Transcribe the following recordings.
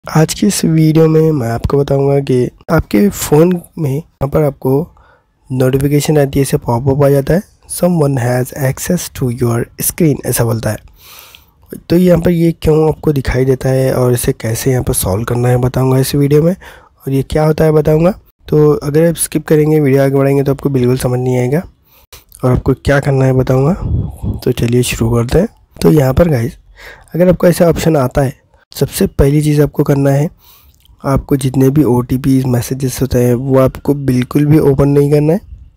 आज की इस वीडियो में मैं आपको बताऊंगा कि आपके फ़ोन में यहाँ पर आपको नोटिफिकेशन आती है, ऐसे पॉपअप आ जाता है, someone has access to your screen ऐसा बोलता है। तो यहाँ पर ये क्यों आपको दिखाई देता है और इसे कैसे यहाँ पर सॉल्व करना है बताऊंगा इस वीडियो में, और ये क्या होता है बताऊँगा। तो अगर आप स्किप करेंगे, वीडियो आगे बढ़ाएंगे तो आपको बिल्कुल समझ नहीं आएगा और आपको क्या करना है बताऊँगा। तो चलिए शुरू करते हैं। तो यहाँ पर गाइस, अगर आपको ऐसा ऑप्शन आता है, सबसे पहली चीज़ आपको करना है, आपको जितने भी OTP मैसेजेस होते हैं वो आपको बिल्कुल भी ओपन नहीं करना है।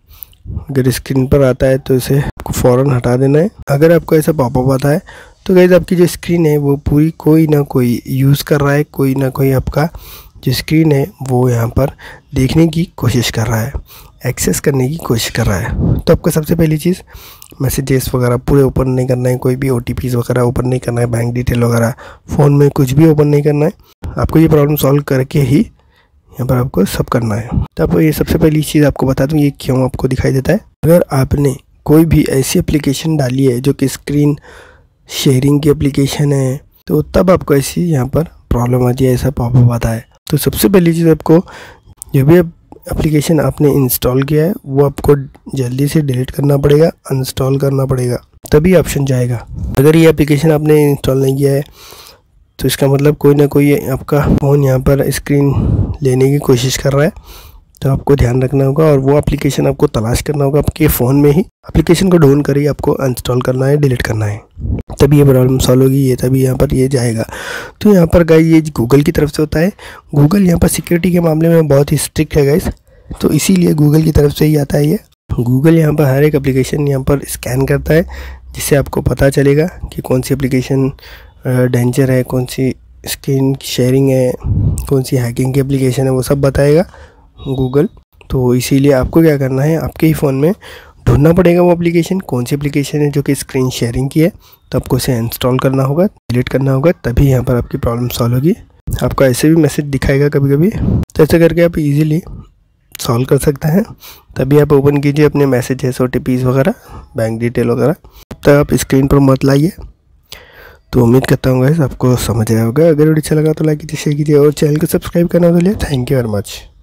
अगर स्क्रीन पर आता है तो इसे आपको फ़ौरन हटा देना है। अगर आपको ऐसा पॉपअप आता है तो गाइस, आपकी जो स्क्रीन है वो पूरी कोई ना कोई यूज़ कर रहा है, कोई ना कोई आपका जो स्क्रीन है वो यहाँ पर देखने की कोशिश कर रहा है, एक्सेस करने की कोशिश कर रहा है। तो आपको सबसे पहली चीज़ मैसेजेस वगैरह पूरे ओपन नहीं करना है, कोई भी OTPs वगैरह ओपन नहीं करना है, बैंक डिटेल वगैरह फ़ोन में कुछ भी ओपन नहीं करना है। आपको ये प्रॉब्लम सॉल्व करके ही यहाँ पर आपको सब करना है। तो आपको ये सबसे पहली चीज़ आपको बता दूँ ये क्यों आपको दिखाई देता है। अगर आपने कोई भी ऐसी एप्लीकेशन डाली है जो कि स्क्रीन शेयरिंग की एप्लीकेशन है, तो तब आपको ऐसी यहाँ पर प्रॉब्लम आती है, ऐसा पॉपअप आता है। तो सबसे पहली चीज़ आपको जो भी एप्लीकेशन आपने इंस्टॉल किया है वो आपको जल्दी से डिलीट करना पड़ेगा, अनइंस्टॉल करना पड़ेगा, तभी ऑप्शन जाएगा। अगर ये एप्लीकेशन आपने इंस्टॉल नहीं किया है तो इसका मतलब कोई ना कोई आपका फ़ोन यहाँ पर स्क्रीन लेने की कोशिश कर रहा है। तो आपको ध्यान रखना होगा और वो एप्लीकेशन आपको तलाश करना होगा, आपके फ़ोन में ही एप्लीकेशन को ढूंढ कर ही आपको अनइंस्टॉल करना है, डिलीट करना है, तभी ये प्रॉब्लम सॉल्व होगी, ये तभी यहाँ पर ये जाएगा। तो यहाँ पर गाइस, ये गूगल की तरफ से होता है। गूगल यहाँ पर सिक्योरिटी के मामले में बहुत ही स्ट्रिक्ट है गाइस, तो इसीलिए गूगल की तरफ से ही आता है ये। गूगल यहाँ पर हर एक एप्लीकेशन यहाँ पर स्कैन करता है, जिससे आपको पता चलेगा कि कौन सी एप्लीकेशन डेंजर है, कौन सी स्क्रीन शेयरिंग है, कौन सी हैकिंग की एप्लीकेशन है, वो सब बताएगा गूगल। तो इसीलिए आपको क्या करना है, आपके ही फ़ोन में ढूंढना पड़ेगा वो एप्लीकेशन, कौन सी एप्लीकेशन है जो कि स्क्रीन शेयरिंग की है। तो आपको इसे इंस्टॉल करना होगा, डिलीट करना होगा, तभी यहाँ पर आपकी प्रॉब्लम सॉल्व होगी। आपको ऐसे भी मैसेज दिखाएगा कभी कभी, तो ऐसे करके आप इजीली सॉल्व कर सकते हैं। तभी आप ओपन कीजिए अपने मैसेजेस, OTPs वगैरह, बैंक डिटेल वगैरह, तब तक आप स्क्रीन पर मत लाइए। तो उम्मीद करता हूँ गाइस आपको समझ आया होगा। अगर वीडियो अच्छा लगा तो लाइक कीजिए, शेयर कीजिए और चैनल को सब्सक्राइब करना तो थैंक यू वेरी मच।